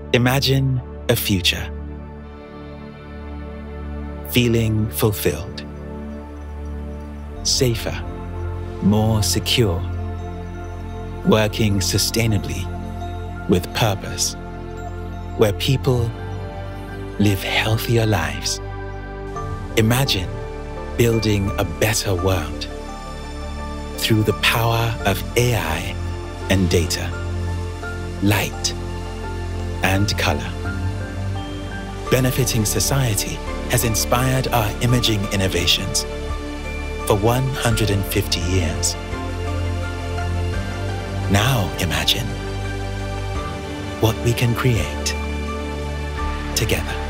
Imagine a future. Feeling fulfilled. Safer, more secure. Working sustainably with purpose. Where people live healthier lives. Imagine building a better world through the power of AI and data, light and color. Benefiting Society has inspired our imaging innovations for 150 years. Now imagine what we can create together.